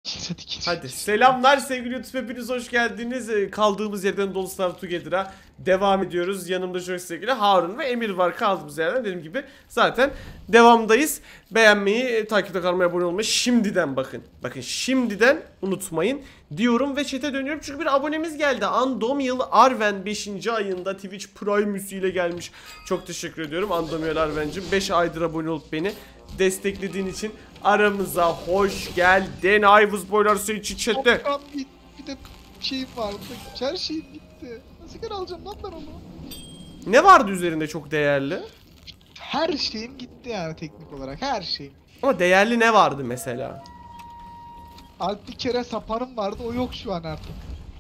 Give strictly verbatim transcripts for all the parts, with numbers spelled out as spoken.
Hadi selamlar sevgili YouTube, hepiniz hoş geldiniz. Kaldığımız yerden Don't Starve Together'a devam ediyoruz. Yanımda çok sevgili Harun ve Emir var. Kaldığımız yerden dediğim gibi zaten devamdayız. Beğenmeyi, takipte kalmaya, abone olmayı şimdiden bakın. Bakın şimdiden unutmayın diyorum ve chat'e dönüyorum çünkü bir abonemiz geldi. Andomial Arven beşinci ayında Twitch Prime ile gelmiş. Çok teşekkür ediyorum Andomial Arven'cim. beş aydır abone olup beni desteklediğin için aramıza hoş geldin. Ayvuz boylar senin için chatte. Bir de şeyim vardı. Her şeyim gitti. Nasıl geri alacağım lan ben onu? Ne vardı üzerinde çok değerli? Her şeyim gitti yani teknik olarak. Her şeyim. Ama değerli ne vardı mesela? Alp bir kere saparım vardı. O yok şu an artık.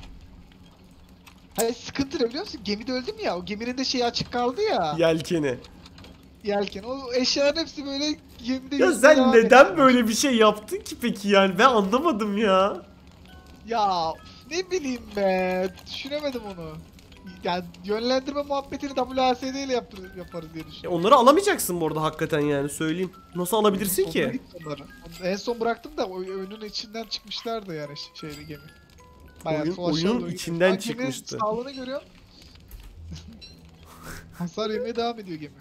Hayır sıkıntı ne biliyor musun? Gemide öldüm ya. O geminin de şeyi açık kaldı ya. Yelkeni. Yelken. O eşyaların hepsi böyle gemide... Ya sen neden böyle bir şey yaptın ki peki yani? Ben anlamadım ya. Ya ne bileyim be. Düşünemedim onu. Yani yönlendirme muhabbetini W A S D ile yaparız diye düşünüyorum. E onları alamayacaksın bu arada hakikaten yani söyleyeyim. Nasıl alabilirsin ki? En son bıraktım da oyunun içinden çıkmışlardı yani şeyde gemi. Bayağı Oyun, oyunun içinden ben çıkmıştı. Sağlığını görüyorum. Hasar yemeye devam ediyor gemi.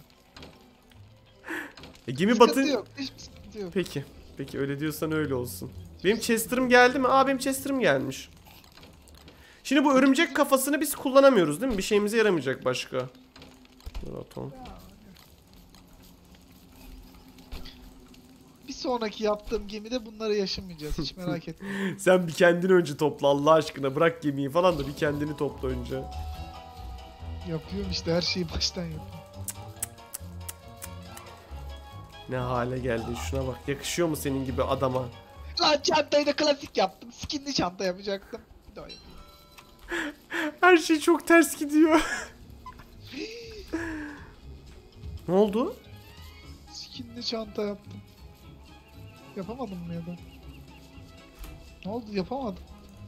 E, gemi sıkıntı batın... yok, hiçbir sıkıntı yok. Peki. Peki öyle diyorsan öyle olsun. Benim Chester'ım geldi mi? Aa benim Chester'ım gelmiş. Şimdi bu örümcek kafasını biz kullanamıyoruz değil mi? Bir şeyimize yaramayacak başka. Atom. Bir sonraki yaptığım gemide bunları yaşamayacağız, hiç merak etme. Sen bir kendini önce topla Allah aşkına, bırak gemiyi falan da bir kendini topla önce. Yapıyorum işte, her şeyi baştan yapıyorum. Ne hale geldin, şuna bak, yakışıyor mu senin gibi adama? Lan çantayı da klasik yaptım, skinli çanta yapacaktım. Bir daha yapayım. Her şey çok ters gidiyor. Ne oldu? Skinli çanta yaptım. Yapamadım mı ya da? Ne oldu, yapamadım.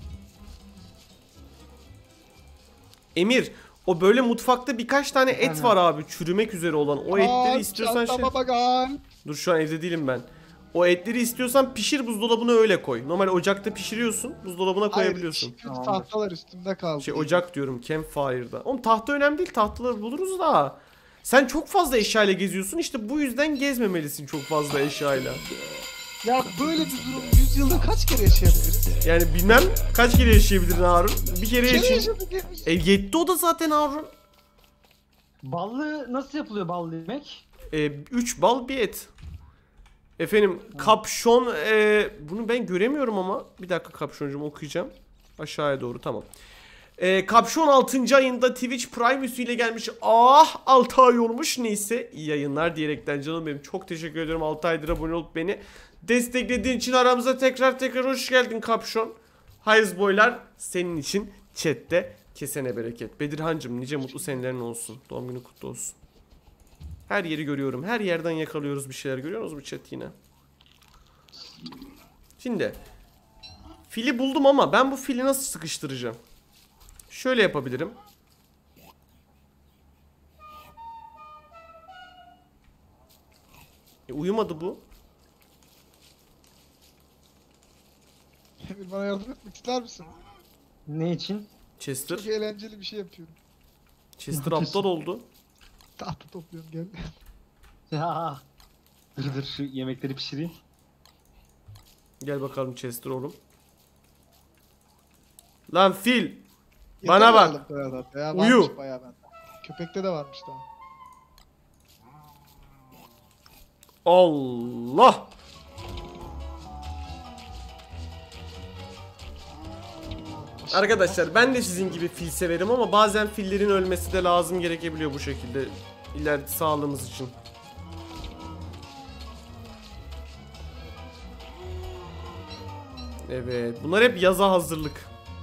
Emir, o böyle mutfakta birkaç tane et var abi, çürümek üzere olan. O etleri Aa, istiyorsan şey... Bagal. Dur şu an evde değilim ben. O etleri istiyorsan pişir, buzdolabına öyle koy. Normal ocakta pişiriyorsun, buzdolabına koyabiliyorsun. Hayır, tahtalar üstümde kaldı. Şey ocak diyorum, campfire'da. Oğlum tahta önemli değil, tahtaları buluruz da. Sen çok fazla eşyayla geziyorsun, işte bu yüzden gezmemelisin çok fazla eşyayla. Ya böyle bir durum yüz yılda kaç kere yaşayabiliriz? Yani bilmem kaç kere yaşayabilirdin Harun. Bir kere yaşayın. E yetti o da zaten Harun. Ballı nasıl yapılıyor ballı yemek? E, üç bal bir et. Efendim kapşon, e, bunu ben göremiyorum ama. Bir dakika kapşoncuğum, okuyacağım. Aşağıya doğru, tamam. E, kapşon altıncı ayında Twitch Prime üstüyle gelmiş. Ah altı ay olmuş, neyse iyi yayınlar diyerekten canım benim. Çok teşekkür ediyorum altı aydır abone olup beni desteklediğin için. Aramıza tekrar tekrar hoş geldin kapşon. Hayız boylar senin için chatte, kesene bereket. Bedirhancım nice mutlu senelerin olsun. Doğum günü kutlu olsun. Her yeri görüyorum. Her yerden yakalıyoruz bir şeyler. Görüyorsunuz mu chat yine? Şimdi fili buldum ama ben bu fili nasıl sıkıştıracağım? Şöyle yapabilirim. E, uyumadı bu. Emir, bana yardım etmek ister misin? Ne için? Chester. Çok eğlenceli bir şey yapıyorum. Chester aptal oldu. Tahta topluyorum, gel. Ya. Dur dur şu yemekleri pişireyim. Gel bakalım Chester oğlum. Lan fil. Bana bak. Ya, uyu. Köpekte de varmış daha. Allah. Arkadaşlar ben de sizin gibi fil severim ama bazen fillerin ölmesi de lazım gerekebiliyor bu şekilde. İleride sağlığımız için. Evet, bunlar hep yaza hazırlık.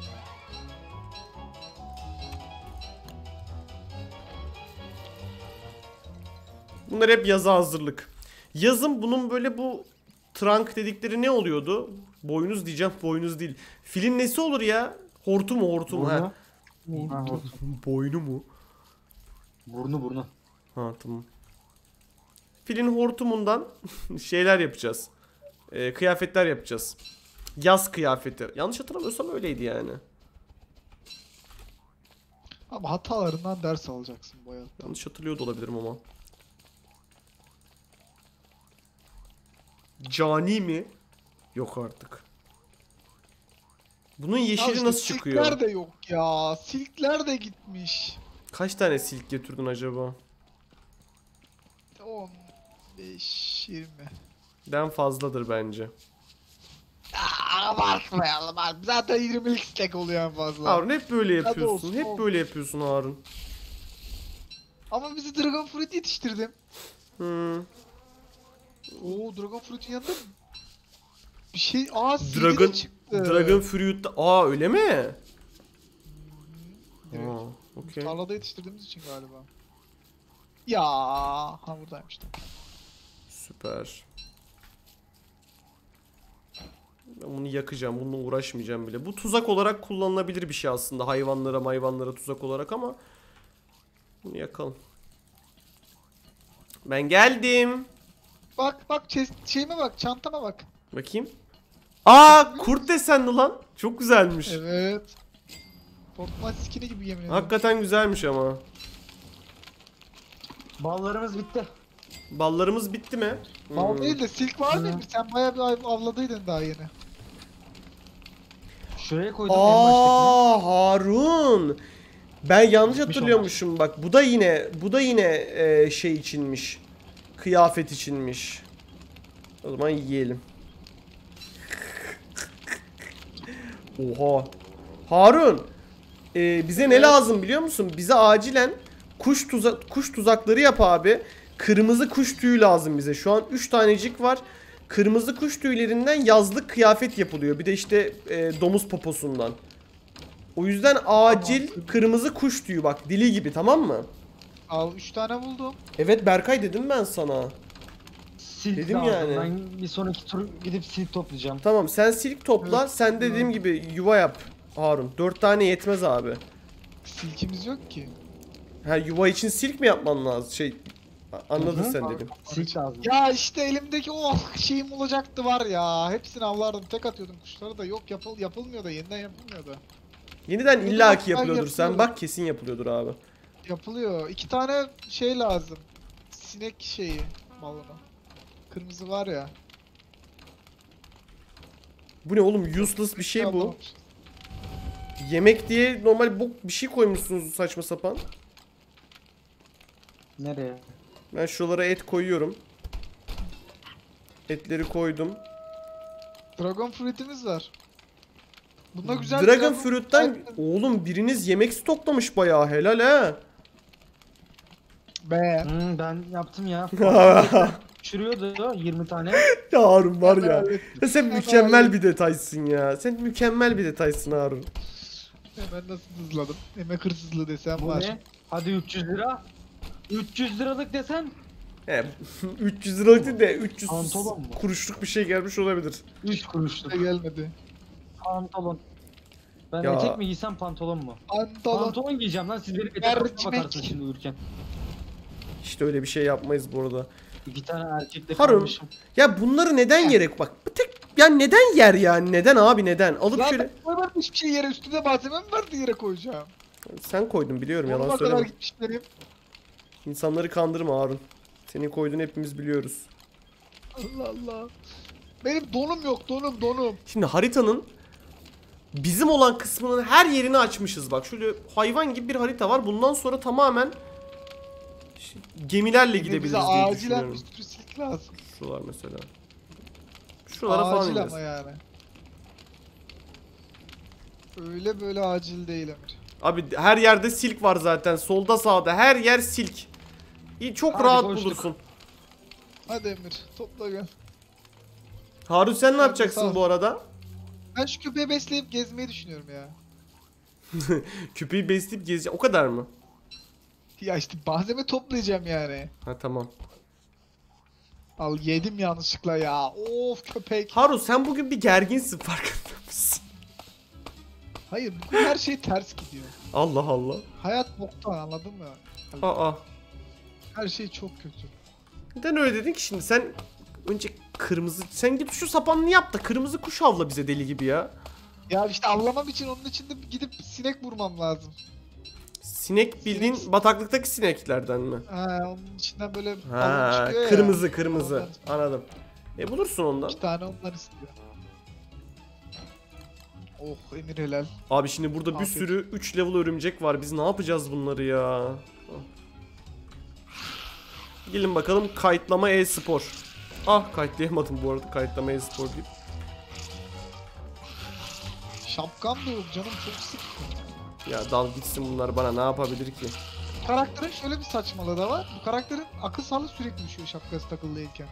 Bunlar hep yaza hazırlık. Yazın bunun böyle bu trunk dedikleri ne oluyordu? Boynuz diyeceğim, boynuz değil. Filin nesi olur ya? Hortu mu, hortu mu? Ha. Boynu mu? Burnu burnu. Ha tamam. Filin hortumundan şeyler yapacağız. Ee, kıyafetler yapacağız. Yaz kıyafeti. Yanlış hatırlamıyorsam öyleydi yani. Ama hatalarından ders alacaksın bu hayatta. Yanlış hatırlıyor da olabilirim ama. Cani mi? Yok artık. Bunun Ya yeşili işte nasıl çıkıyor? Silkler de yok ya. Silkler de gitmiş. Kaç tane silk getirdin acaba? on beş yirmi. Den fazladır bence. Aa, abartmayalım abi. Zaten yirmilik stack oluyor en fazla. Harun hep böyle Hadi yapıyorsun. olsun, Hep olsun. böyle yapıyorsun Harun. Ama bizi Dragon Fruit yetiştirdim. Hmm. Oo, Dragon Fruit'un yanında bir şey... Aa, C D Dragon çıktı. Dragon Fruit'ta. Aa öyle mi? Evet. Aa, okey. Tarlada yetiştirdiğimiz için galiba. Ya, ha buradaymış da. Süper. Ben bunu yakacağım. Bununla uğraşmayacağım bile. Bu tuzak olarak kullanılabilir bir şey aslında. Hayvanlara, hayvanlara tuzak olarak ama bunu yakalım. Ben geldim. Bak bak chest, şeyime bak, çantama bak. Bakayım. Aa, kurt desenli lan. Çok güzelmiş. Evet. Fortnite skin'i gibi yemin ederim. Hakikaten güzelmiş ama. Ballarımız bitti. Ballarımız bitti mi? Bal Hmm. değil de silk var Hı. mıymış? Sen bayağı bir av- avladıydın daha yeni. Şuraya koydum en baştakini. Aa, Harun. Ben yanlış Gitmiş hatırlıyormuşum bak. Bu da yine bu da yine e, şey içinmiş. Kıyafet içinmiş. O zaman yiyelim. Oha. Harun. e, bize ne Evet. lazım biliyor musun? Bize acilen kuş tuzak kuş tuzakları yap abi. Kırmızı kuş tüyü lazım bize. Şu an üç tanecik var. Kırmızı kuş tüylerinden yazlık kıyafet yapılıyor. Bir de işte e, domuz poposundan. O yüzden acil kırmızı kuş tüyü bak, dili gibi, tamam mı? Al üç tane buldum. Evet Berkay, dedim ben sana. Silk Dedim lazım. yani. Ben bir sonraki tur gidip silk toplayacağım. Tamam, sen silk topla. Evet. Sen dediğim gibi yuva yap Harun. Dört tane yetmez abi. Silkimiz yok ki. Ha, yuva için silk mi yapman lazım? Şey, a- anladın Hı hı. sen dedim. Silk lazım. Ya işte elimdeki o şeyim olacaktı var ya. Hepsini avlardım, tek atıyordum kuşları da. Yok, yapıl yapılmıyor da, yeniden yapılmıyor da. Yeniden Dedim, illaki bak, ben yapılıyordur. Sen yapıyorum. bak, kesin yapılıyordur abi. Yapılıyor. İki tane şey lazım. Sinek şeyi balonu. Kırmızı var ya. Bu ne oğlum, useless bir şey bu. Anlamamış. Yemek diye normal bok bir şey koymuşsunuz saçma sapan. Nereye? Ben şuralara et koyuyorum. Etleri koydum. Dragon Fruit'imiz var. Bunda güzel Dragon güzel- Fruit'ten oğlum biriniz yemek stoklamış bayağı, helal he. Be. Hmm, ben yaptım ya. Çürüyordu yirmi tane. Ya Harun var ya. Evet. Ya sen mükemmel bir detaysın ya. Sen mükemmel bir detaysın Harun. Hemen nasıl hızladım? Emek hırsızlığı desem Bu var. ne? Hadi üç yüz lira. üç yüz liralık desen He, üç yüz liralık değil de üç yüz Pantolon mu? kuruşluk bir şey gelmiş olabilir. üç kuruşluk. Hiç gelmedi. Pantolon. Ben Ya. etek mi giysem pantolon mu? Pantolon. Pantolon giyeceğim lan, siz benim etek Mercimek. bakarsın şimdi uyurken. İşte öyle bir şey yapmayız bu arada. İki tane erkekle Harun. kalmışım. Ya bunları neden yere bak. Bu tek yani neden yer yani? Neden abi, neden? Alıp Lan şöyle ben ben hiçbir şey yere, üstünde malzemem vardı yere koyacağım. sen koydun biliyorum, yalan Onuma kadar söyleme. gitmişlerim. İnsanları kandırma Harun. Senin koyduğunu hepimiz biliyoruz. Allah Allah. Benim donum yok, donum donum. Şimdi haritanın bizim olan kısmının her yerini açmışız bak. Şöyle hayvan gibi bir harita var. Bundan sonra tamamen işte gemilerle Bir de gidebiliriz bize diye acilen düşünüyorum. bir sürü silk lazım. Şuralar mesela. Şuralara falan Acil ineriz. ama yani. Öyle böyle acil değil Emir. Abi her yerde silk var zaten. Solda sağda her yer silk. İyi, çok Hadi rahat koştuk. bulursun. Hadi Emir, topla gel. Harun sen ne Hadi, yapacaksın sağ ol. bu arada? Ben şu köpeği besleyip gezmeyi düşünüyorum ya. Küpeyi besleyip gezeceğim. O kadar mı? Ya işte malzeme toplayacağım yani. Ha tamam. Al, yedim yanlışlıkla ya. Of köpek. Harun sen bugün bir gerginsin, farkında mısın? Hayır, bugün her şey ters gidiyor. Allah Allah. Hayat boktan, anladın mı? Aa. Her şey çok kötü. Neden öyle dedin ki şimdi? Sen önce Kırmızı. Sen git şu sapanını yap da kırmızı kuş avla bize deli gibi ya. Ya işte avlamam için onun için de gidip sinek vurmam lazım. Sinek bildiğin Sinek- bataklıktaki sineklerden mi? Ha, onun içinden böyle balon Ha, çıkıyor ya. kırmızı kırmızı. Ondan- Anladım. E bulursun ondan. İki tane ondan istiyor. Oh Emir helal. Abi şimdi burada bir Afiyet. sürü üç level örümcek var. Biz ne yapacağız bunları ya? Gelin bakalım kayıtlama e-spor. Ah kayıtlayamadım bu arada kayıtlama e-spor deyip. Şapkam da yok canım, çok sıkkın. Ya dal gitsin bunlar bana ne yapabilir ki? Karakterin şöyle bir saçmalığı da var. Bu karakterin akıl sağlığı sürekli düşüyor şapkası takılıyken.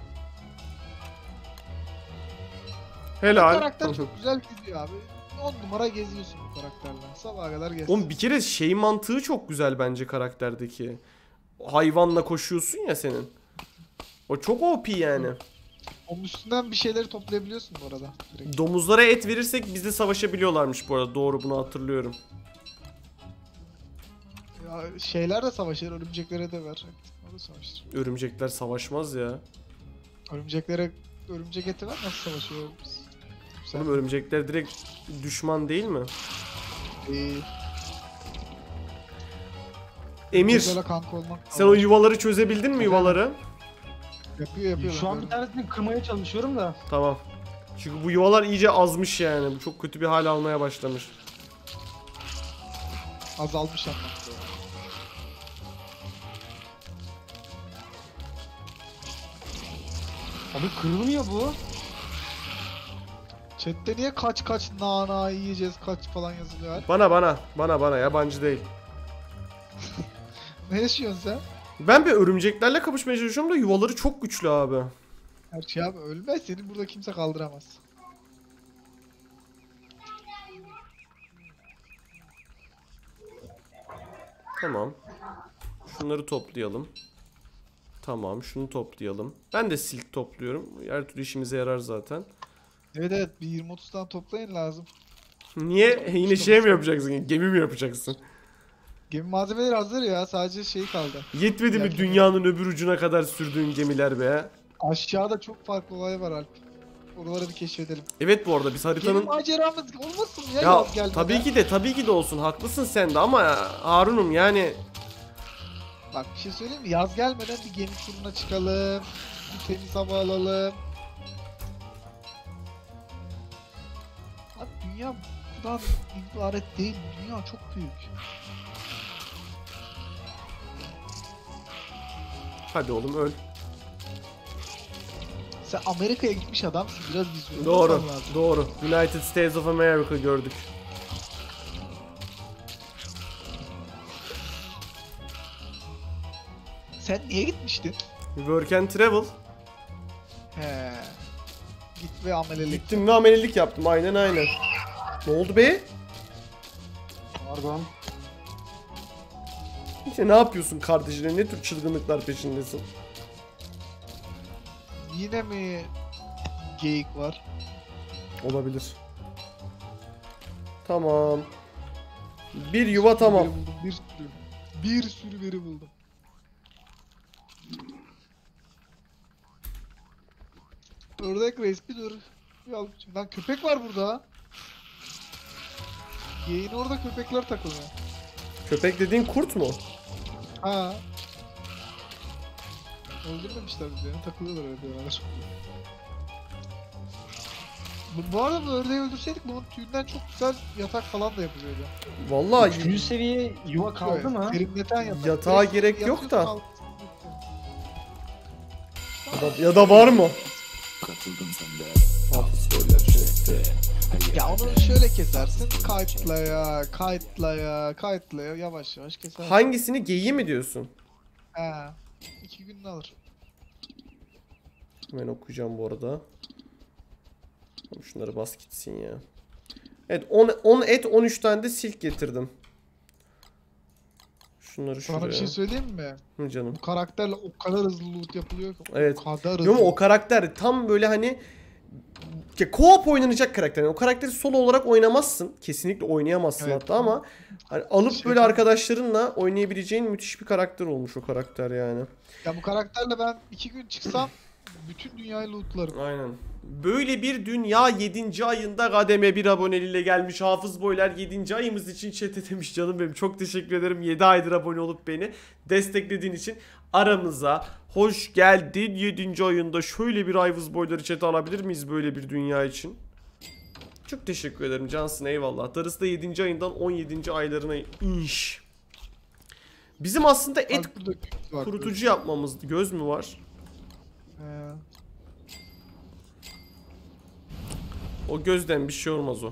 Bu Helal. karakter çok güzel geziyor abi. on numara geziyorsun bu karakterden. Sabaha kadar gez. Oğlum bir kere şey mantığı çok güzel bence karakterdeki. Hayvanla koşuyorsun ya senin. O çok O P yani. Onun üstünden bir şeyleri toplayabiliyorsun bu arada. Direkt. Domuzlara et verirsek bizle savaşabiliyorlarmış bu arada. Doğru, bunu hatırlıyorum. Ya şeyler de savaşır, örümceklere de ver. O da savaşır. Örümcekler savaşmaz ya. Örümceklere örümcek eti ver, nasıl savaşıyoruz? Sen Oğlum örümcekler direkt düşman değil mi? Ee, Emir, örümceklerle kanka olmak sen o yuvaları çözebildin mi yuvaları? yapıyor yapıyor. Şu an bir ben tanesini kırmaya çalışıyorum da. Tamam. Çünkü bu yuvalar iyice azmış yani. Bu çok kötü bir hal almaya başlamış. azalmış anlamda. Abi kırılmıyor bu. Chat'te niye kaç kaç nana yiyeceğiz kaç falan yazılıyor? Bana bana, bana bana yabancı değil. Ne yaşıyorsun sen? Ben bir örümceklerle kapışmaya çalışıyorum da yuvaları çok güçlü abi. Her şey abi ölmez, seni burada kimse kaldıramaz. Tamam. Şunları toplayalım. Tamam, şunu toplayalım. Ben de silk topluyorum. Her türlü işimize yarar zaten. Evet evet, bir yirmi otuz tane toplayın lazım. Niye? Yine şey mi yapacaksın? Gemi mi yapacaksın? Gemi malzemeleri hazır ya, sadece şey kaldı. Yetmedi mi Yakın. dünyanın öbür ucuna kadar sürdüğün gemiler be? Aşağıda çok farklı olay var Alp. Oraları bir keşfedelim. Evet bu arada biz Gemi haritanın... maceramız olmasın ya, Ya yaz gelmeden. tabii ki de tabii ki de olsun. Haklısın sen de ama Harun'um yani... Bak bir şey söyleyeyim mi? Yaz gelmeden bir gemi turuna çıkalım. Bir temiz hava alalım. Abi dünya buradan ibaret değil. Dünya çok büyük. Hadi oğlum öl. Sen Amerika'ya gitmiş adamsın. Biraz vizyon Doğru, olman lazım. doğru. United States of America gördük. Sen niye gitmiştin? Work and travel. He. Git ve amelelik. Gittim ve amelilik yaptım. Aynen aynen. Ne oldu be? Pardon. İşte ne yapıyorsun kardeşine? Ne tür çılgınlıklar peşindesin? Yine mi geyik var? Olabilir. Tamam. Bir yuva tamam. Veri buldum, bir sürü. Bir sürü veri buldum. Ördek reis bir dur. Bir al. Lan köpek var burada. Geyin orada köpekler takılıyor. Köpek dediğin kurt mu? Ha. Öldürmemişler bizi ya. Takılıyorlar öyle beraber. Bu, bu arada bu ördeği öldürseydik bunun tüyünden çok güzel yatak falan da yapılıyordu. Vallahi Üçüncü seviye yuva kaldı mı? Serinleten yatak. Yatağa Direkt gerek yok yatıyorsun, da. kalk- ya da, ya da var mı? Ya onu şöyle kesersin. Kayıtlaya, kayıtlaya, kayıtlaya yavaş yavaş kesersin. Hangisini, geyiği mi diyorsun? He. İki gününü alır. Hemen okuyacağım bu arada. Şunları bas gitsin ya. Evet on, on et on üç tane de silk getirdim. Şunları şuraya. Sana bir şey söyleyeyim mi? Hı canım. Bu karakterle o kadar hızlı loot yapılıyor ki. Evet. O kadar hızlı. Yok mu o karakter tam böyle hani ya co-op oynanacak karakter. Yani o karakteri solo olarak oynamazsın. Kesinlikle oynayamazsın Evet. hatta ama hani alıp Şey böyle tam- arkadaşlarınla oynayabileceğin müthiş bir karakter olmuş o karakter yani. Ya bu karakterle ben iki gün çıksam Bütün dünyayı lootlarım. Aynen. Böyle bir dünya yedinci ayında kademe bir aboneliyle gelmiş. Hafız Boylar yedinci ayımız için chat demiş canım benim. Çok teşekkür ederim yedi aydır abone olup beni desteklediğin için. Aramıza hoş geldin yedinci ayında. Şöyle bir Hafız Boyları chat'e alabilir miyiz böyle bir dünya için? Çok teşekkür ederim cansın, eyvallah. Darısı da yedinci ayından on yedinci aylarına inş. Bizim aslında et Bak, burada göz var, kurutucu göz. yapmamız. Göz mü var? He. O gözden bir şey olmaz o.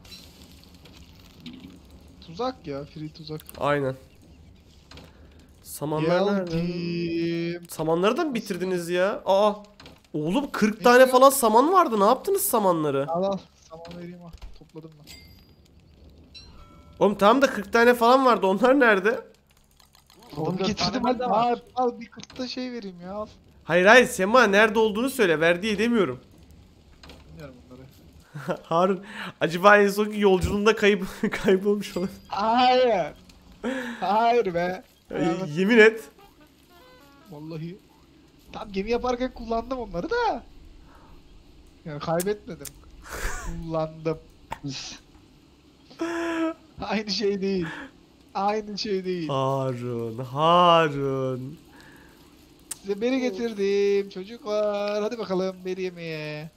Tuzak ya, free tuzak. Aynen. Samanlar nerede? Geldim. Samanları da mı bitirdiniz ya? Aa. Oğlum kırk Ne tane diyor? falan saman vardı. Ne yaptınız samanları? Al al. Saman vereyim ha. Topladım ben. Oğlum tamam da kırk tane falan vardı. Onlar nerede? Onu on dört getirdim tane hadi. de var. Al, al bir kırkta şey vereyim ya. Al. Hayır hayır Sema nerede olduğunu söyle. Ver diye demiyorum. Bilmiyorum bunları. Harun acaba en sonki yolculuğunda kayıp kaybolmuş olabilir. Hayır. Hayır be. Y- Evet. Yemin et. Vallahi. Tam gemi yaparken kullandım onları da. Ya kaybetmedim. Kullandım. Aynı şey değil. Aynı şey değil. Harun, Harun. Size beri getirdim çocuklar. Hadi bakalım beri yemeye.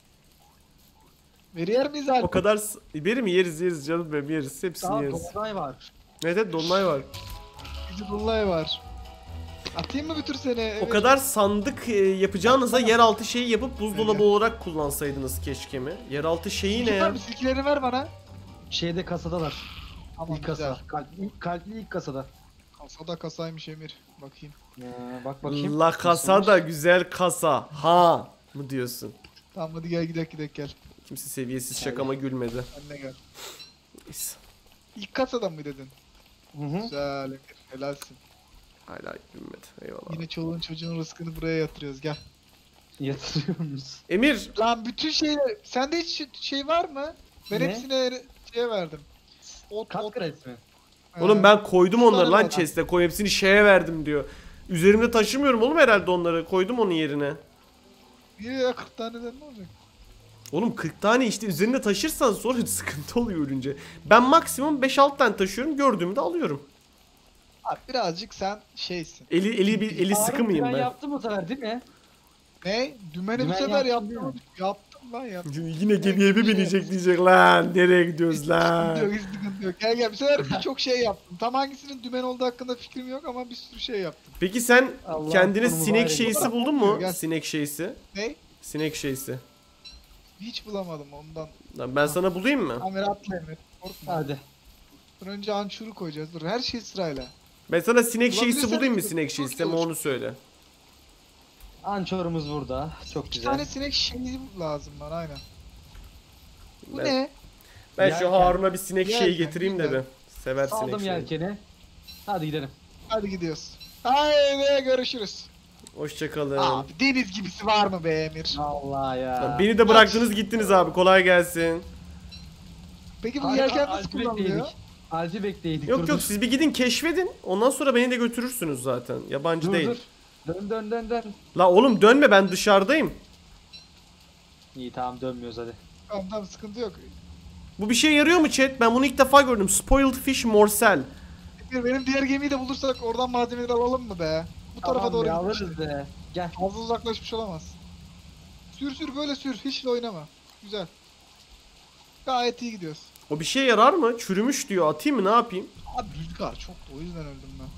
Beri yer miyiz O Alp? kadar s- biberi mi yeriz yeriz canım benim yeriz. Hepsini Daha yeriz. dolunay var. Evet evet dolunay var. Bizi dolunay var. Atayım mı bir tür seni? O kadar sandık e, yapacağınıza yeraltı şeyi yapıp buzdolabı olarak kullansaydınız keşke mi? Yeraltı şeyi ne ya? Silkilerini ver bana. Şeyde kasadalar. Tamam İlk güzel. kasa. Kalp, ilk, kalpli ilk kasada. Kasada kasaymış Emir. Bakayım. Ee, bak bakayım. La kasa da güzel kasa. Ha mı diyorsun? Tamam hadi gel gidelim gidelim gel. Kimse seviyesiz şakama gülmedi. Anne gel. Neyse. İlk kasadan mı dedin? Hı hı. Güzel Emir. Helalsin. Hala gülmedi. Eyvallah. Yine çoluğun çocuğun rızkını buraya yatırıyoruz gel. Yatırıyoruz. Emir Lan bütün şeyler... Sende hiç şey var mı? Ben Ne? hepsine şeye verdim. Ot, Kat ot. kredisi mi? oğlum Ee, ben koydum onları tane lan var. chest'e koy hepsini şeye verdim diyor. Üzerimde taşımıyorum oğlum herhalde onları. Koydum onun yerine. İyi ya kırk taneden ne olacak? Oğlum kırk tane işte üzerinde taşırsan sonra sıkıntı oluyor ölünce. Ben maksimum beş altı tane taşıyorum gördüğümü de alıyorum. Abi birazcık sen şeysin. Eli eli bir eli sıkı Harun mıyım plan ben? yaptı bu sefer değil mi? Ne? Dümeni bu Dümen sefer yaptın değil yaptım. mi? Yaptım lan yaptım. Çünkü yine gemiye bir binecek diyecek lan. Nereye gidiyoruz Hiç sıkıntı yok, lan? hiç sıkıntı yok. Gel gel, bir sefer birçok şey yaptım. Tam hangisinin dümen olduğu hakkında fikrim yok ama bir sürü şey yaptım. Peki sen Allah kendine sonumuzu sinek ayrı şeysi bırak. buldun mu? Gel. Sinek şeysi. Ne? Sinek şeysi. Hiç bulamadım ondan. Lan ben sana bulayım mı? Kamera atla Emir. Korkma. Hadi. Dur önce ançuru koyacağız. Dur her şey sırayla. Ben sana sinek şeysi Bulabilirsen bulayım mı çok- sinek çok şeysi? iyi Sen olur. onu söyle. Ançorumuz burada. Çok İki güzel. tane sinek şeyi lazım bana aynen. Bu Ben- ne? Ben Yelken. şu Harun'a bir sinek Yelken, şeyi getireyim de güzel. bir. Sever sinek Saldım şeyi. yelkeni. Hadi gidelim. Hadi gidiyoruz. Haydi görüşürüz. Hoşçakalın. Abi deniz gibisi var mı be Emir? Allah ya. Lan beni de bıraktınız gittiniz abi. Kolay gelsin. Peki bu Hayır, yelken Alp'i nasıl kullanılıyor? bekleydik. Alp'i bekleydik. Yok dur, yok dur. siz bir gidin keşfedin. Ondan sonra beni de götürürsünüz zaten. Yabancı Dur değil. dur. Dön dön dön dön. La oğlum dönme ben dışarıdayım. İyi tamam dönmüyoruz hadi. Tamam tamam sıkıntı yok. Bu bir şey yarıyor mu chat? Ben bunu ilk defa gördüm. Spoiled fish morsel. Emir benim diğer gemiyi de bulursak oradan malzemeleri alalım mı be? Bu tarafa Tamam doğru ya, gitmiş. alırız be. Gel. Fazla uzaklaşmış olamaz. Sür sür böyle sür. Hiç de oynama. Güzel. Gayet iyi gidiyoruz. O bir şey yarar mı? Çürümüş diyor. Atayım mı ne yapayım? Abi rüzgar çok o yüzden öldüm ben.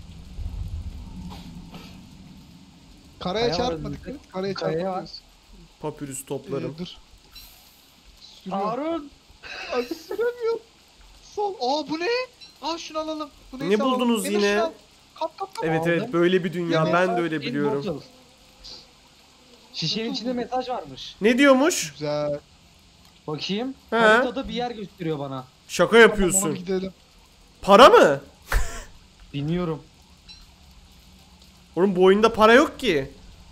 Karaya Kaya var çarpmadık önümüzde. değil mi? Karaya Kaya var. çarpmıyoruz. Papyrus toplarım. Ee, dur. Sürüyorum. Harun. Ay süremiyorum. Sol. Aa bu ne? Aa şunu alalım. Bu neyse Ne alalım. buldunuz Emir, yine? şunu al. Kap kap kap. Evet aldım. evet böyle bir dünya. Yemek Ben de var, öyle biliyorum. Bottle. Şişenin içinde mesaj varmış. Ne diyormuş? Güzel. Bakayım. He. Haritada bir yer gösteriyor bana. Şaka Tamam ona yapıyorsun. bir gidelim. Para mı? Bilmiyorum. Oğlum bu oyunda para yok ki.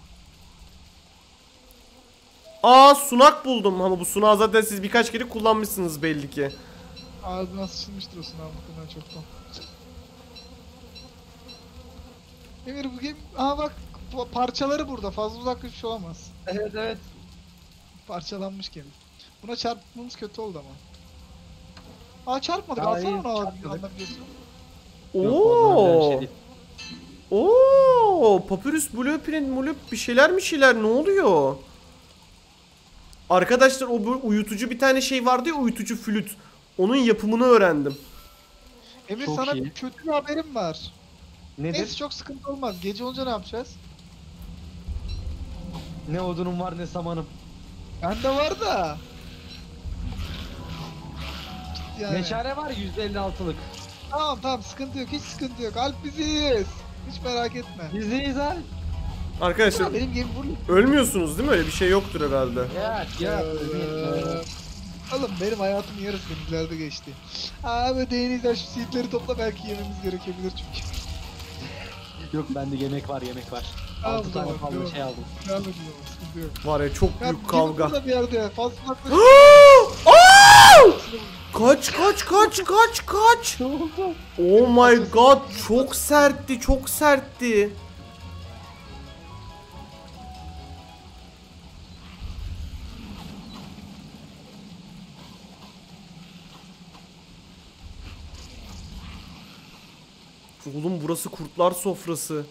Aa sunak buldum ama bu sunağı zaten siz birkaç kere kullanmışsınız belli ki. Ağzına sıçılmıştır o sınav muhtemelen çoktan. Emir bu gemi... Aa bak pa- parçaları burada. Fazla uzaklaşmış olamaz. Evet evet. Parçalanmış gemi. Buna çarpmamız kötü oldu ama. Aa çarpmadık. Daha Alsana iyi, onu abi. çarpmadık. Anlayabiliyorsun. Yok, vallahi öyle bir şey Oo. değil. Oo, Papyrus Blueprint Mulup bir şeyler bir şeyler ne oluyor? Arkadaşlar o bu uyutucu bir tane şey vardı ya, uyutucu flüt. Onun yapımını öğrendim. Emir Çok sana iyi. bir kötü bir haberim var. Nedir? Neyse çok sıkıntı olmaz. Gece olunca ne yapacağız? Ne odunum var ne samanım. Bende var da. Yani. Meşale var yüz elli altılık. Tamam tamam sıkıntı yok. Hiç sıkıntı yok. Alp biziz. Hiç merak etme. Bizdeyiz abi. Arkadaşlar Ya benim gemi vuruyor. ölmüyorsunuz değil mi? Öyle bir şey yoktur herhalde. Ya ya. Eee, Oğlum benim hayatımın yarısı denizlerde geçti. Abi denizler şu seedleri topla belki yememiz gerekebilir çünkü. Yok bende yemek var yemek var. Tamam, altı tane tamam, fazla tamam. şey aldım. Devam ediyor. Sıkıntı yok. Var ya çok Ya, büyük gemi kavga. burada bir yerde. Fazla uzaklaşıp Aa! Kaç kaç kaç kaç kaç. Ne oldu? Oh my god, çok sertti, çok sertti. Oğlum burası kurtlar sofrası.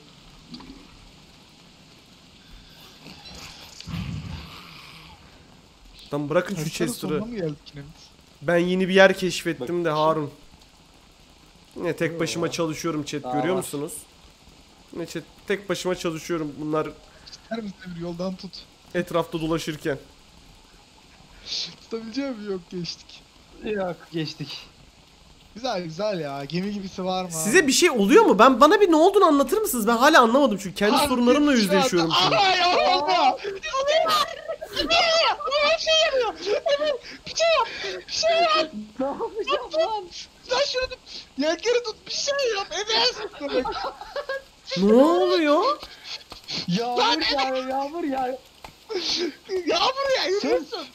Lan bırakın şu haritanın Chester'ı. sonuna mı geldik yine biz? Ben yeni bir yer keşfettim de Harun. Ne tek başıma çalışıyorum chat, Daha görüyor var. musunuz? Ne chat, tek başıma çalışıyorum bunlar Her misin bir yoldan tut. etrafta dolaşırken. Tutabileceğim mi? Yok geçtik. Yok geçtik. Güzel güzel ya. Gemi gibisi var mı? Size bir şey oluyor mu? Ben bana bir ne olduğunu anlatır mısınız? Ben hala anlamadım çünkü kendi Abi, sorunlarımla şu yüzleşiyorum anda- şimdi. Ay oldu. Bir şey yarıyor. Evet, bir şey yap. Bir şey yap. Ne yapacağım lan? Sen şunu tut. Yelkeni tut. Bir şey yap. Evet. Ne oluyor? Yağmur yağıyor yağmur yağıyor. Yağmur ya yürüyorsun.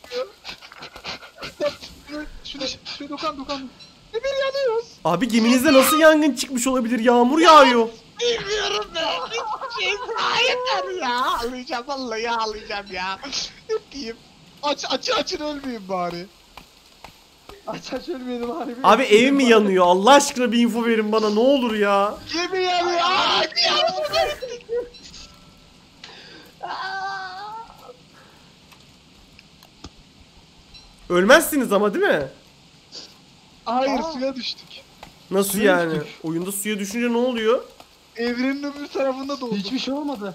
Şunu şunu dokan dokan. Emir yanıyoruz. Abi geminizde nasıl yangın çıkmış olabilir? Yağmur yağıyor. Bilmiyorum ben. Hiçbir şey yeter ya. Ağlayacağım vallahi ağlayacağım ya. Yapayım. Aç aç açın ölmeyeyim bari. Aç aç ölmeyelim abi. Abi ev mi yanıyor? Allah aşkına bir info verin bana, ne olur ya. Gemi yanıyor. Aa, yanıyor. Ölmezsiniz ama değil mi? Hayır Aa. suya düştük. Nasıl Suya yani? düştük. Oyunda suya düşünce ne oluyor? Evrenin öbür tarafında doğduk. Hiçbir şey olmadı.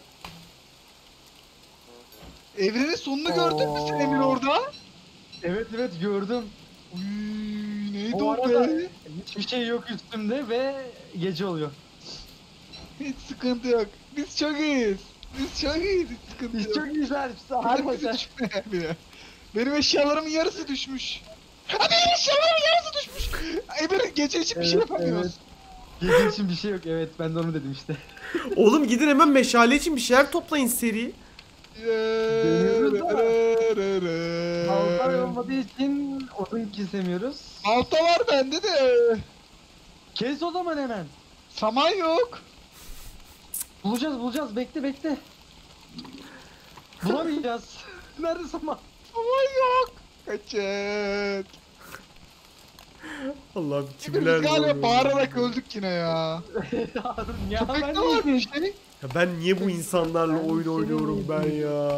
Evrenin sonunu gördün mü sen Emir Oo. orada? Evet evet gördüm. Uy, neydi O o arada be? hiçbir şey yok üstümde ve gece oluyor. Hiç sıkıntı yok. Biz çok iyiyiz. Biz çok iyiyiz. Hiç sıkıntı Biz yok. çok güzel. Benim Harika. bizi düşme bile. Benim eşyalarımın yarısı düşmüş. Ha benim eşyalarımın yarısı düşmüş. Emir gece için bir şey Evet, yapamıyoruz. Gece için bir şey yok. Evet ben de onu dedim işte. Oğlum gidin hemen meşale için bir şeyler toplayın seri. Deniyoruz ama. Balta Balta olmadığı için odun kesemiyoruz. Balta var bende de. Kes o zaman hemen. Saman yok. Bulacağız bulacağız. Bekle bekle. Bulamayacağız. Nerede saman? Saman yok. Kaçın. Allah'ım Biz kimler galiba bağırarak öldük yine ya. Harun ya Köpekte ben var bir şey. Ya ben niye bu insanlarla Ben oyun seni oynuyorum ben yedim. ya?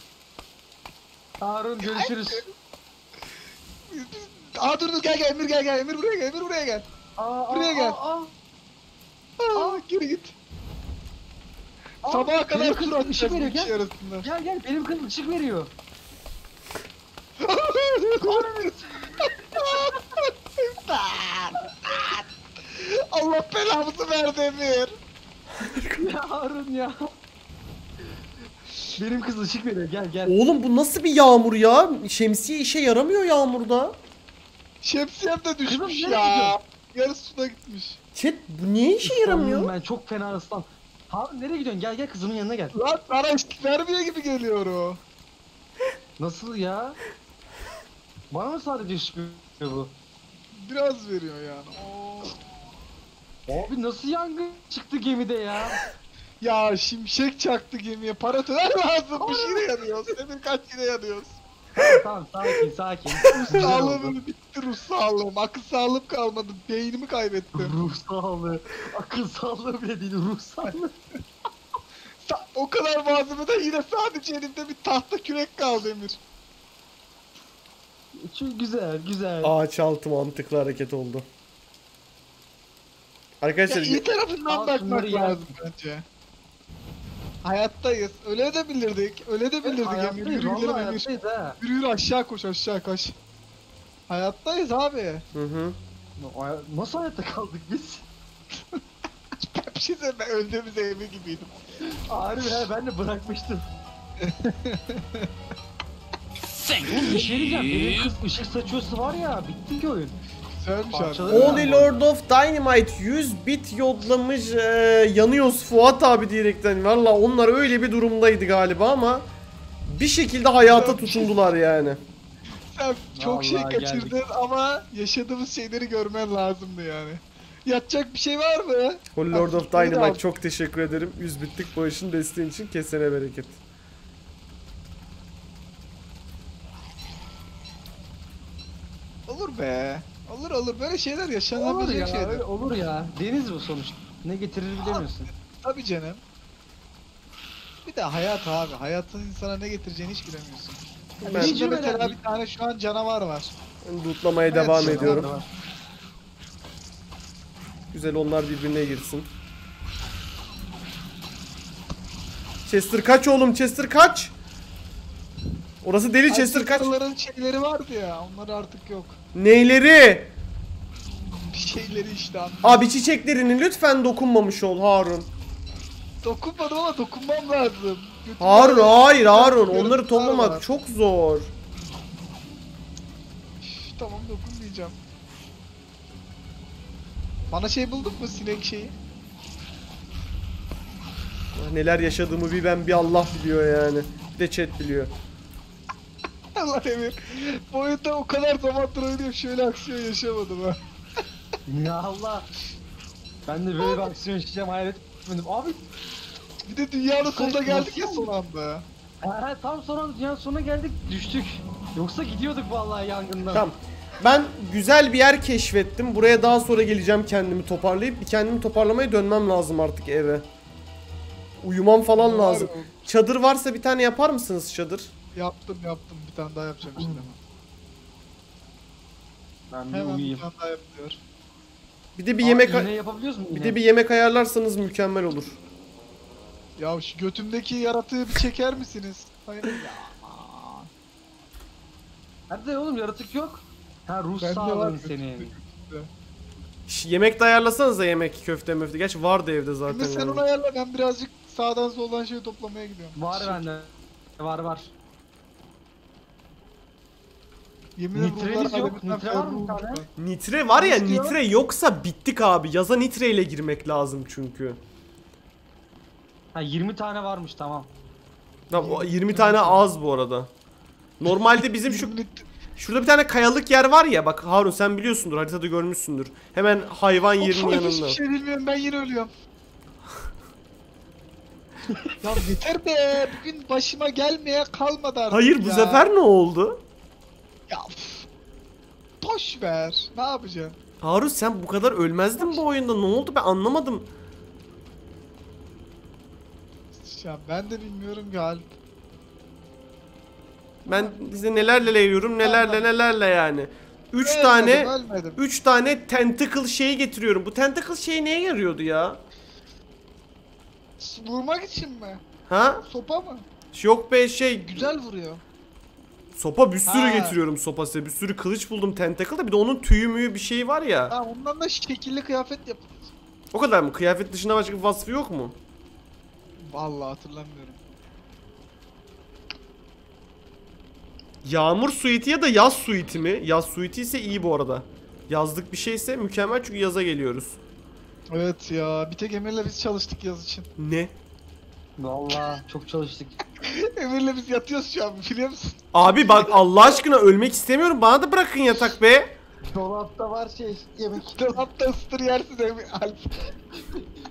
Harun görüşürüz. Biz- biz- Aa dur dur gel gel Emir gel gel Emir buraya gel Emir buraya gel. Aa, Buraya aa, gel. Aa, Aa, geri git. aa. Sabaha kadar Benim tur kızım atacağız ışık bu veriyor kişi gel. arasında. Gel gel benim kızım ışık veriyor. Allah belamızı verdi Emir. Ya Harun ya. Benim kız ışık veriyor gel gel. Oğlum bu nasıl bir yağmur ya? Şemsiye işe yaramıyor yağmurda. Şemsiyem de düşmüş Kızım, nereye ya. gidiyorsun? Yarısı suda gitmiş. Chat bu niye işe yaramıyor? Ben çok fena ıslan. Harun nereye gidiyorsun? Gel gel kızımın yanına gel. Lan sana ışık vermiyor gibi geliyor o. Nasıl ya? Bana mı sadece ışık veriyor bu? Biraz veriyor yani. Oo. Abi nasıl yangın çıktı gemide ya? Ya şimşek çaktı gemiye. Paratoner lazım. Bir şeyle yanıyoruz. Emir kaç yine yanıyoruz. Tamam sakin sakin. Ruh Güzel oldu. sağlığım bitti, ruh sağlığım. Akıl sağlığım kalmadı. Beynimi kaybettim. Ruh sağlığı. Akıl sağlığı bile değil, ruh sağlığı. Sa- o kadar malzemeden yine sadece elimde bir tahta kürek kaldı Emir. Çok güzel güzel. Ağaç altı mantıklı hareket oldu. Ya Arkadaşlar iyi tarafından Al bakmak şunları ya. lazım bence. Hayattayız. Öyle de bilirdik. Öyle de bilirdik Emir. Hayattayız, Yürü vallahi gidelim Emir. hayattayız ha. Yürü yürü aşağı koş aşağı koş. Hayattayız abi. Hı hı. Nasıl hayatta kaldık biz? Bir şey söyleyeyim, ben öldüğümüz evi gibiydim. Harbi ha, ben de bırakmıştım. Oğlum bir şey diyeceğim, benim kız ışık saçıyorsa var ya, bitti ki oyun. Güzelmiş Parçaları- abi. Holy Lord of Dynamite yüz bit yodlamış, e, yanıyoruz Fuat abi diyerekten. Valla onlar öyle bir durumdaydı galiba ama bir şekilde hayata tutundular yani. Sen çok şey Vallahi kaçırdın geldik. ama yaşadığımız şeyleri görmen lazımdı yani. Yatacak bir şey var mı? Holy Lord of Bak, Dynamite çok teşekkür ederim. yüz bitlik bağışın desteğin için kesene bereket. Olur be. Olur olur, böyle şeyler Olur yaşanabilecek ya, şeyler. öyle olur ya. Deniz bu sonuçta. Ne getirir bilemiyorsun. Tabii canım. Bir de hayat abi. Hayatın insana ne getireceğini hiç bilemiyorsun. Ben- İçinde Hiç mesela öyle- bir tane şu an canavar var. Ben lootlamaya Evet, devam canavar ediyorum. var. Güzel, onlar birbirine girsin. Chester kaç oğlum, Chester kaç. Orası deli, Chester kaç. Çester'ların şeyleri vardı ya, onlar artık yok. Neyleri? Bir şeyleri işte abi. Abi çiçeklerini lütfen dokunmamış ol Harun. Dokunmadım ama dokunmam lazım. Götümde Harun böyle hayır Harun, yarıklar onları var. toplamak çok zor. Üf, tamam dokunmayacağım. Bana şey bulduk mu, sinek şeyi? Neler yaşadığımı bir ben bir Allah biliyor yani. Bir de chat biliyor. Allah Emir. Bu oyunda o kadar zamandır oynuyorum, şöyle aksiyon yaşamadım ha. Ya Allah. Ben de böyle bir aksiyon yaşayacağım hayal etmedim. Abi Bir de dünyanın sonuna Nasıl- geldik ya nasıl? son anda. he, tam sonra dünyanın sonuna geldik, düştük. Yoksa gidiyorduk vallahi yangından. Tamam. Ben güzel bir yer keşfettim. Buraya daha sonra geleceğim kendimi toparlayıp. Bir kendimi toparlamaya dönmem lazım artık eve. Uyumam falan lazım. Var, Çadır varsa bir tane yapar mısınız çadır? Yaptım yaptım, bir tane daha yapacağım işte. Ben bir Hemen bir uyuyayım. tane daha yapıyor. Bir de bir Aa, yemek iğne yapabiliyoruz mu? bir iğne? de bir yemek ayarlarsanız mükemmel olur. Ya şu götümdeki yaratığı bir çeker misiniz? Hayır ya. aman. Nerede oğlum, yaratık yok. Ha, ruh Bende var sağlığın götümde, senin. götümde. Şş, yemek de ayarlasanız da yemek, köfte möfte. Gerçi vardı evde zaten. Şimdi sen yani. onu ayarla, ben birazcık sağdan soldan şey toplamaya gidiyorum. Var bende. Var var. Yemin ederim Nitremiz ruhlar yok. aleminden Nitre var mı ferruh bir tane? lütfen. Nitre var ya, İstiyor. nitre yoksa bittik abi. Yaza nitre ile girmek lazım çünkü. Ha, yirmi tane varmış, tamam. Tamam, o yirmi tane az bu arada. Normalde bizim şu Yirmi lit- şurada bir tane kayalık yer var ya, bak Harun sen biliyorsundur, haritada görmüşsündür. Hemen hayvan yerinin Of, yanında. hiçbir şey bilmiyorum, ben yine ölüyorum. Ya yeter be, bugün başıma gelmeye kalmadı artık Hayır bu ya. sefer ne oldu? Ya üf. Boş ver, ne yapacaksın? Harun sen bu kadar ölmezdin bu oyunda, ne oldu ben anlamadım. Ya ben de bilmiyorum ki Alp. Ben size nelerle yiyorum, nelerle nelerle yani. üç Ölmedim, tane ölmedim. üç tane tentacle şeyi getiriyorum. Bu tentacle şey neye yarıyordu ya? Vurmak için mi? Ha? Sopa mı? Yok be şey, Güzel vuruyor. sopa bir sürü Ha. getiriyorum sopa size. Bir sürü kılıç buldum tentacle'da, bir de onun tüyü müyü bir şey var ya. Ha, ondan da şekilli kıyafet yapılır. O kadar mı? Kıyafet dışında başka bir vasfı yok mu? Vallahi hatırlamıyorum. Yağmur suiti ya da yaz suiti mi? Yaz suiti ise iyi bu arada. Yazlık bir şeyse mükemmel çünkü yaza geliyoruz. Evet ya, bir tek Emir'le biz çalıştık yaz için. Ne? Vallahi çok çalıştık. Emir'le biz yatıyoruz şu an, biliyor musun? Abi bak Allah aşkına ölmek istemiyorum. Bana da bırakın yatak be. Dolapta var şey, yemek. Dolapta ısıtır yersin Emir, Alp.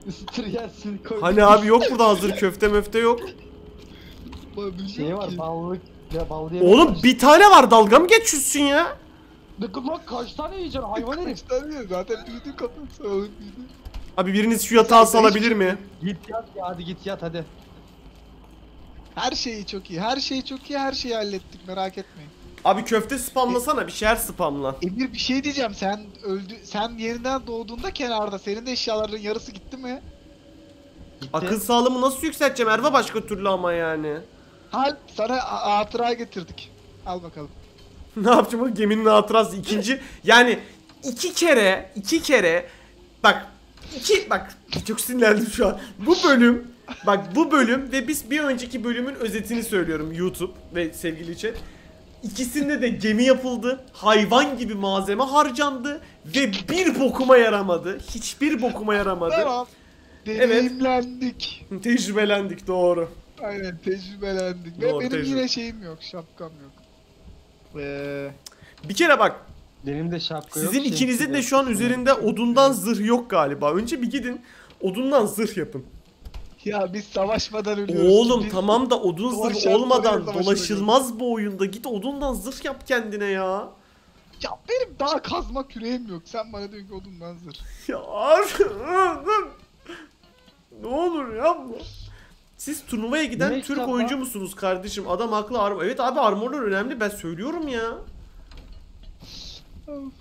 Isıtır yersin koy. Hani abi yok burada hazır köfte möfte yok. Şey var ballık ya bal diye. Oğlum bir tane var, dalga mı geçiyorsun ya? Ne lan kaç tane yiyeceksin hayvan herif? Kaç tane yiyor? Zaten büyüdü kafası. Oğlum büyüdü. Abi biriniz şu yatağı salabilir mi? Git yat ya hadi git yat hadi. Her şeyi çok iyi. Her şeyi çok iyi. Her şeyi hallettik. Merak etmeyin. Abi köfte spamlasana, bir şeyler spamla. Emir bir şey diyeceğim. Sen öldü. Sen yeniden doğduğunda kenarda. Senin de eşyaların yarısı gitti mi? Gitti. Akıl sağlığımı nasıl yükselteceğim Erva başka türlü ama yani. Hal sana a- hatıra getirdik. Al bakalım. Ne yapacağım o geminin hatırası ikinci yani iki kere iki kere bak iki bak çok sinirlendim şu an. Bu bölüm bak bu bölüm ve biz bir önceki bölümün özetini söylüyorum YouTube ve sevgili chat. İkisinde de gemi yapıldı. Hayvan gibi malzeme harcandı ve bir bokuma yaramadı. Hiçbir bokuma yaramadı. Tamam. Evet. Deneyimlendik. Tecrübelendik doğru. Aynen tecrübelendik. Doğru, Ve benim tecrübe. yine şeyim yok. Şapkam yok. Eee... Bir kere bak Benim de şapka yok. sizin şey, ikinizin de bir şu an üzerinde odundan zırh yok galiba. Önce bir gidin odundan zırh yapın. Ya biz savaşmadan ölüyoruz. Oğlum Biz- tamam da odun Doğru zırh şartlar olmadan savaşına dolaşılmaz bu oyunda. Git odundan zırh yap kendine ya. Ya benim daha kazma küreğim yok. Sen bana diyorsun ki odundan zırh. Ya abi. Ne olur yapma. Siz turnuvaya giden Ne Türk kitap oyuncu lan? musunuz kardeşim? Adam haklı armor. Evet abi armorlar önemli, ben söylüyorum ya. Of.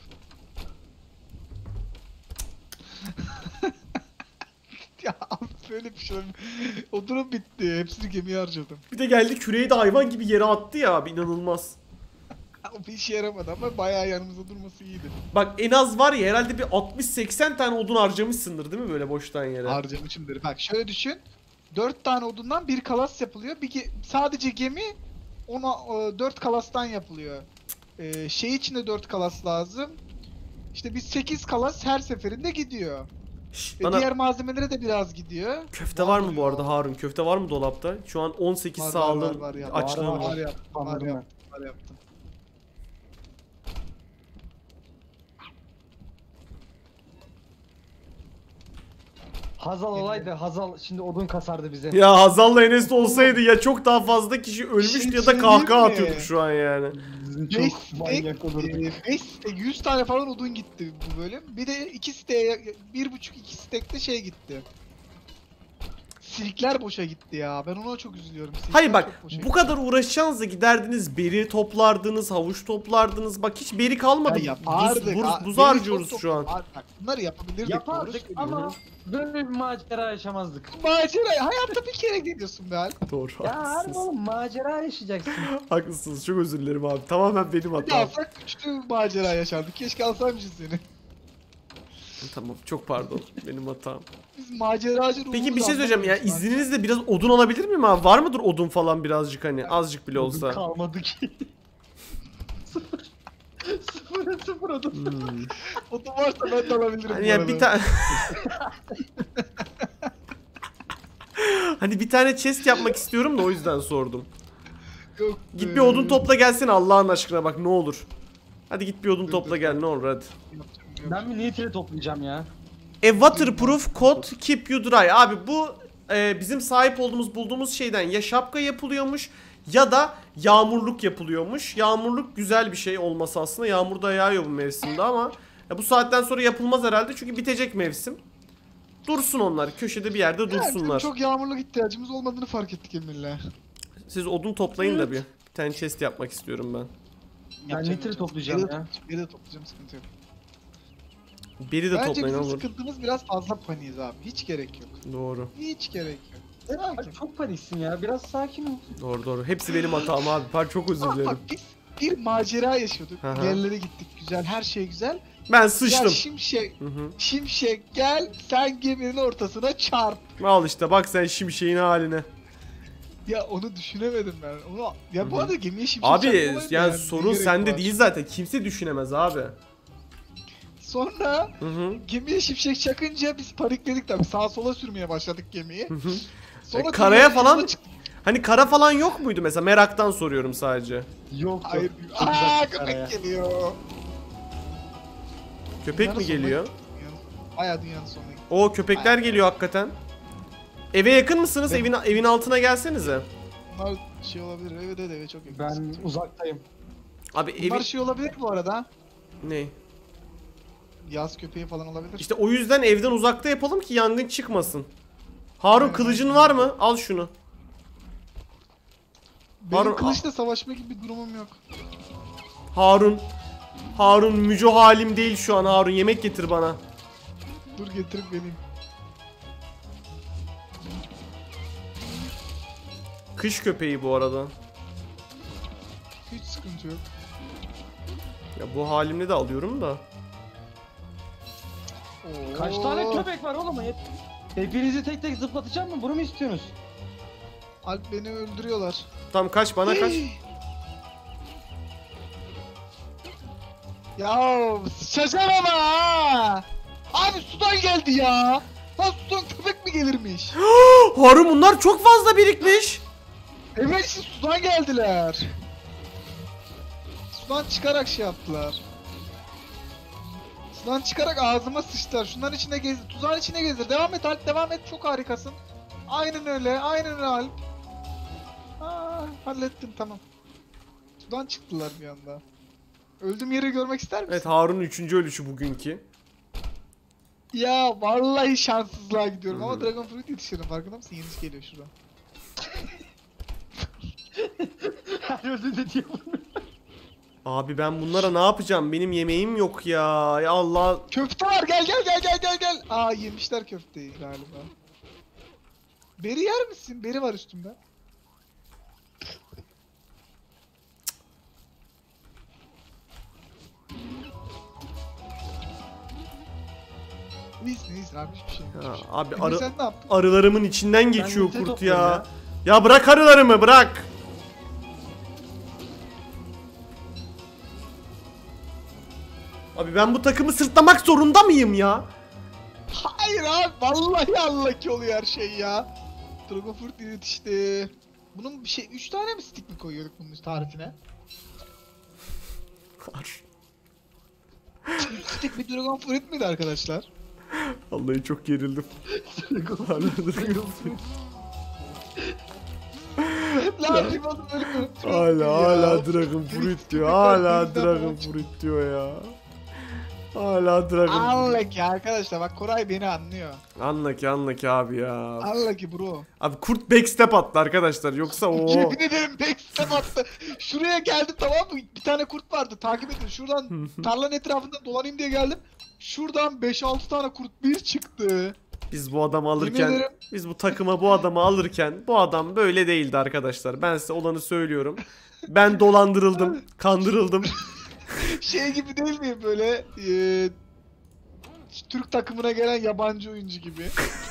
Ya abi böyle bir şey olmuyor. Odunum bitti. Hepsini gemiye harcadım. Bir de geldi küreği de hayvan gibi yere attı ya abi, inanılmaz. O bir işe yaramadı ama bayağı yanımızda durması iyiydi. Bak en az var ya herhalde bir altmış seksen tane odun harcamışsındır değil mi böyle boştan yere? Harcamışımdır. Bak şöyle düşün. dört tane odundan bir kalas yapılıyor. Bir ge- sadece gemi ona dört kalastan yapılıyor. Ee, şey için de dört kalas lazım. İşte biz sekiz kalas her seferinde gidiyor. Şşş, Ve bana diğer malzemelere de biraz gidiyor. köfte var mı bu arada Harun? Köfte var mı dolapta? Şu an on sekiz Var, var, sağlığım var, var ya. açlığım Var, var. Var yaptım, var Anladım ben. yaptım, var yaptım. Hazal olaydı Hazal şimdi odun kasardı bize. Ya Hazal'la Enes de olsaydı ya çok daha fazla kişi ölmüştü şey ya da kahkaha söyleyeyim mi? atıyorduk şu an yani. Bizim beş çok manyak olurdu. beş yüz tane falan odun gitti bu bölüm. Bir de iki stek, bir buçuk iki stekte şey gitti. Silikler boşa gitti ya. Ben ona çok üzülüyorum. Silikler Hayır bak çok boşa bu gitti. kadar uğraşacağınıza giderdiniz beri toplardınız, havuç toplardınız. Bak hiç beri kalmadı. Ya Buz, yapardık. buz, ha, buz beni harcıyoruz çok şu an. top- Bak bunları yapabilirdik. Yapardık doğru ama söylüyorum. böyle bir macera yaşamazdık. Macera hayatta bir kere gidiyorsun be Alp. Doğru Ya harbi haklısınız. oğlum macera yaşayacaksın. Haklısınız, çok özür dilerim abi. Tamamen benim Bir hatam. alsak güçlü macera yaşardık. Keşke alsaymışız seni. Tamam çok pardon, benim hatam. Biz maceracı Peki ruhumuzu bir şey söyleyeceğim ya, anlamıyoruz. izninizle biraz odun alabilir miyim abi? Var mıdır odun falan birazcık, hani azıcık bile Odun olsa? kalmadı ki. sıfır. Sıfır sıfır odun. Hmm. Odun varsa ben de alabilirim Hani bu ya arada. bir tane Hani bir tane chest yapmak istiyorum da o yüzden sordum. Yok Git be. bir odun topla gelsene Allah'ın aşkına, bak ne olur. Hadi git bir odun Dur, topla dur, gel dur. ne olur hadi. Yapacağım, yapacağım. Ben bir nitri toplayacağım ya. A waterproof coat keep you dry. Abi bu e, bizim sahip olduğumuz bulduğumuz şeyden ya şapka yapılıyormuş ya da yağmurluk yapılıyormuş. Yağmurluk güzel bir şey olması aslında. Yağmur da yağıyor bu mevsimde ama ya bu saatten sonra yapılmaz herhalde çünkü bitecek mevsim. Dursun onlar köşede bir yerde Yani bizim dursunlar. çok yağmurluk ihtiyacımız olmadığını fark ettik Emir'le. Siz odun toplayın da bir. Bir tane chest yapmak istiyorum ben. Ben nitri toplayacağım Beri de ya. toplayacağım, beri de toplayacağım sıkıntı yok. Biri de Bence toplayın bizim olur. sıkıntımız biraz fazla paniğiz abi. Hiç gerek yok. Doğru. Hiç gerek yok. Ay, Sakin. çok paniksin ya biraz sakin ol. Doğru doğru. Hepsi benim hatam abi. Par çok özür Bak, bak dilerim. biz bir macera yaşıyorduk. Hı hı. Yerlere gittik güzel, her şey güzel. Ben Ya sıçtım. şimşek, Hı hı. şimşek gel sen geminin ortasına çarp. Al işte bak sen şimşeğin haline. Ya onu düşünemedim ben. Onu ya Hı bu hı. arada gemiye şimşek Abi çarpma olayı da yani ne sorun gerek sende var? değil zaten. Kimse düşünemez abi. Sonra Hı hı. gemiye şimşek çakınca biz panikledik tabii. Sağa sola sürmeye başladık gemiyi. Hı hı. Sonra E, karaya tünelin falan- yanına çıktık. Hani kara falan yok muydu mesela? Meraktan soruyorum sadece. Yok Hayır. yok. Çok Aa güzel köpek ya. geliyor. Köpek mi Yarın sonuna geliyor? gittik ya. Bayağı dünyanın sonuna gitti. O köpekler Bayağı. geliyor hakikaten. Eve yakın mısınız? Ben- Evin evin altına gelsenize. Bunlar şey olabilir. Evet evet evet çok yakın. Ben uzaktayım. Abi evi Bunlar şey olabilir bu arada. ne? Yaz köpeği falan olabilir. İşte o yüzden evden uzakta yapalım ki yangın çıkmasın. Harun Aynen, kılıcın aynen. var mı? Al şunu. Benim Harun- kılıçla savaşma gibi bir durumum yok. Harun. Harun müco halim değil şu an Harun. Yemek getir bana. Dur getirip vereyim. Kış köpeği bu arada. Hiç sıkıntı yok. Ya bu halimle de alıyorum da. Oo. Kaç tane köpek var oğlum? Hep, hepinizi tek tek zıplatacağım mı? Bunu mu istiyorsunuz? Alp beni öldürüyorlar. Tamam kaç bana kaç. Ya şaşar ama ha. Abi sudan geldi ya. Lan sudan köpek mi gelirmiş? Harun bunlar çok fazla birikmiş. Evet işte sudan geldiler. Sudan çıkarak şey yaptılar. Sudan çıkarak ağzıma sıçtılar. Şunların içine gezdir. Tuzağın içine gezdir. Devam et Alp, devam et. Çok harikasın. Aynen öyle. Aynen öyle Alp. Aa, hallettim tamam. Sudan çıktılar bir anda. Öldüğüm yeri görmek ister misin? Evet Harun'un üçüncü ölüşü bugünkü. Ya vallahi şanssızlığa gidiyorum ama Hı. Dragon Fruit yetişirim. Farkında mısın? Yenisi geliyor şuradan. Her öldüğünde diye bunu. Abi ben bunlara ne yapacağım? Benim yemeğim yok ya. Ya Allah. Köfte var, gel gel gel gel gel gel. Aa yemişler köfteyi galiba. Beri yer misin? Beri var üstümde. İyisin iyisin abi hiçbir şey yok. Ya abi Emre arı, sen ne yaptın? arılarımın içinden geçiyor nite kurt topluyorum ya. ya. Ya bırak arılarımı bırak. Abi ben bu takımı sırtlamak zorunda mıyım ya? Hayır abi vallahi Allah ki oluyor her şey ya. Dragon Fruit yetişti. Bunun bir şey üç tane mi stick mi koyuyorduk bunun tarifine? üç stick bir Dragon Fruit miydi arkadaşlar? Vallahi çok gerildim. Lan limonun böyle fruit Hala diyor hala ya. Dragon Herif Fruit stick diyor. bir Hala kalbimden Dragon olmuş. Fruit diyor ya. Hala Dragon Fruit. Allah ki arkadaşlar bak Koray beni anlıyor. Anla ki anla ki abi ya. Allah ki bro. Abi kurt backstep attı arkadaşlar yoksa o. Yemin ederim backstep attı. Şuraya geldi tamam mı? Bir tane kurt vardı takip edin. Şuradan tarlanın etrafında dolanayım diye geldim. Şuradan beş altı tane kurt bir çıktı. Biz bu adamı Yemin alırken ederim. biz bu takıma bu adamı alırken bu adam böyle değildi arkadaşlar. Ben size olanı söylüyorum. Ben dolandırıldım, kandırıldım. Şey gibi değil mi böyle eee, Türk takımına gelen yabancı oyuncu gibi.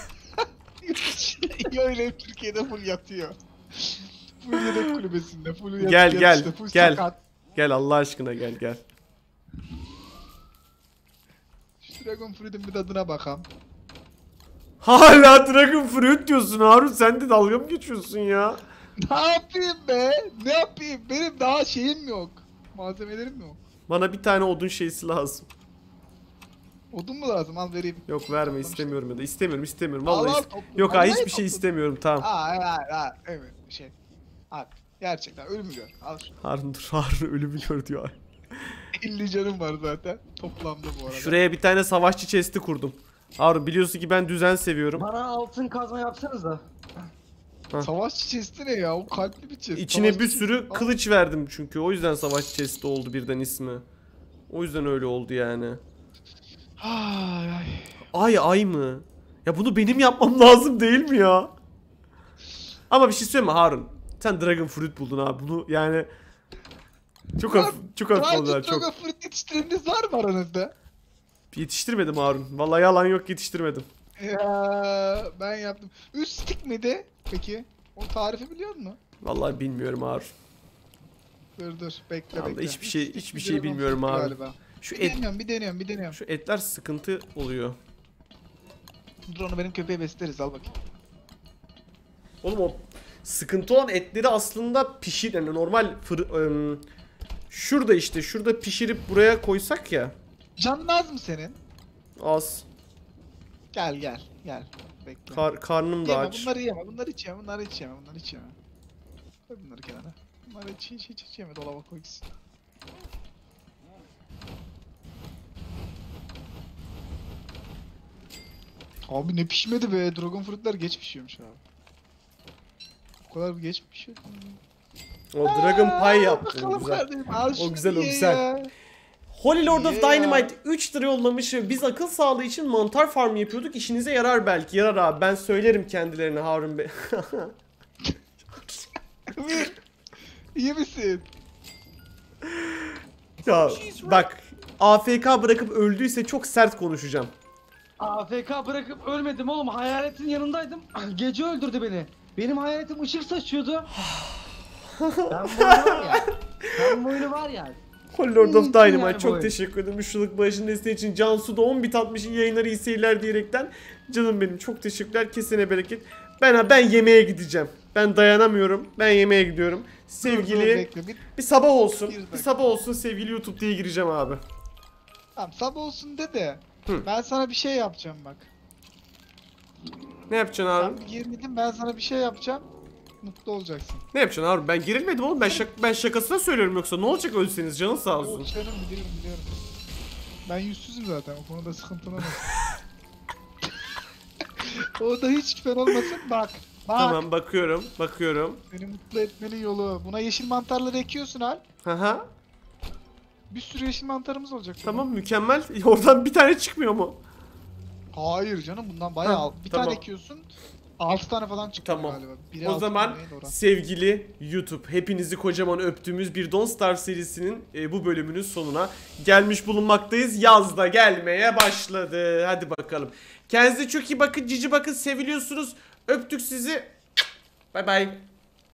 Öyle Türkiye'de full yatıyor. Full yedek kulübesinde. Full yat- Gel, gel, yatışta, full gel. sakat. Gel Allah aşkına gel gel. Şu Dragon Fruit'in bir tadına bakalım. Hala Dragon Fruit diyorsun Harun, sen de dalga mı geçiyorsun ya? Ne yapayım be? Ne yapayım? Benim daha şeyim yok. Malzemelerim yok. Bana bir tane odun şeysi lazım. Odun mu lazım? Al vereyim. Yok verme, istemiyorum ya da istemiyorum istemiyorum Al, vallahi. al, is- topla. Yok ha Vallahi hiçbir şey topla. istemiyorum tamam. Aa, aa, aa, evet şey. Al. Gerçekten ölümü gör. Al şunu. Harun dur, Harun ölümü gör diyor. elli canım var zaten. Toplamda bu arada. Şuraya bir tane savaşçı chest'i kurdum. Harun biliyorsun ki ben düzen seviyorum. Bana altın kazma yapsanız da. Savaşçı chest'i ne ya? O kalpli bir chest. İçine bir Savaşçı sürü chest. Al. kılıç verdim çünkü. O yüzden savaşçı chest'i oldu birden ismi. O yüzden öyle oldu yani. Ay ay. Ay ay mı? Ya bunu benim yapmam lazım değil mi ya? Ama bir şey söyleyeyim mi Harun? Sen Dragon Fruit buldun abi bunu yani. Çok hafif, çok hafif oldu ha, çok. Dragon Fruit yetiştireniniz var mı aranızda? Yetiştirmedim Harun. Vallahi yalan yok, yetiştirmedim. Ya ben yaptım. Üst stick miydi? Peki. O tarifi biliyor musun? Vallahi bilmiyorum Harun. Dur dur bekle Vallahi bekle. hiçbir Üst şey- stick hiçbir bir şey Dragon bilmiyorum Fruit abi. Galiba. Şu Bir et deniyorum bir deniyorum bir deniyorum. şu etler sıkıntı oluyor. Dur onu benim köpeğe besleriz al bakayım. Oğlum o sıkıntı olan etleri aslında pişir yani normal fır, ım, şurada işte şurada pişirip buraya koysak ya. Canın az mı senin? Az. Gel gel gel. Bekle. Kar, karnım da Yeme aç. bunları yeme. Bunları hiç yeme. Bunları hiç yeme. Bunları hiç yeme. Koy bunları kenara. Bunları hiç hiç hiç, hiç yeme. Dolaba koy gitsin. Abi ne pişmedi be. Dragon fruitler geç pişiyormuş abi. O kadar geç pişiyor. O Dragon Pie yaptın Bakalım güzel. kardeşim, al O şunu güzel, o ye güzel. ya. Holy Lord of Yeah. Dynamite üç lira yollamış ve biz akıl sağlığı için mantar farmı yapıyorduk. İşinize yarar belki. Yarar abi. Ben söylerim kendilerine Harun Bey. Emir, İyi misin? Ya bak, A F K bırakıp öldüyse çok sert konuşacağım. A F K bırakıp ölmedim oğlum. Hayaletin yanındaydım. Gece öldürdü beni. Benim hayaletim ışık saçıyordu. ben bu oyunu var ya. Ben bu oyunu var ya. Holy Lord of İyi ki Dynamite yani çok bu. teşekkür ederim. Üç yıllık bağışın desteği için Cansu da on bit atmış, iyi yayınlar, iyi seyirler diyerekten. Canım benim, çok teşekkürler, kesene bereket. Ben ben yemeğe gideceğim. Ben dayanamıyorum. Ben yemeğe gidiyorum. Sevgili Dur, dur, bekle. Bir, bir sabah olsun. Bir Bir dakika. sabah olsun sevgili YouTube diye gireceğim abi. tamam sabah olsun de de. Hı. Ben sana bir şey yapacağım bak. Ne yapacaksın abi? Sen bir girmedin, ben sana bir şey yapacağım. Mutlu olacaksın. Ne yapacaksın abi? Ben gerilmedim oğlum. Ben, şak ben şakasına söylüyorum, yoksa ne olacak ölseniz, canın sağ olsun. Yok canım, biliyorum biliyorum. Ben yüzsüzüm zaten, o konuda sıkıntın olmasın. O da hiç şüphen olmasın, bak. Bak. Tamam, bakıyorum bakıyorum. Seni mutlu etmenin yolu. Buna yeşil mantarları ekiyorsun Al. Haha. Bir sürü yeşil mantarımız olacak. buna. Tamam, mükemmel. Oradan bir tane çıkmıyor mu? Hayır canım, bundan bayağı Ha, al. Bir tamam. tane ekiyorsun. altı tane falan çıkıyor Tamam. galiba. Biri O altı, zaman neydi oran? sevgili YouTube, hepinizi kocaman öptüğümüz bir Don't Starve serisinin e, bu bölümünün sonuna gelmiş bulunmaktayız. Yaz da gelmeye başladı. Hadi bakalım. Kendinize çok iyi bakın, cici bakın, seviliyorsunuz. Öptük sizi. Bay bay.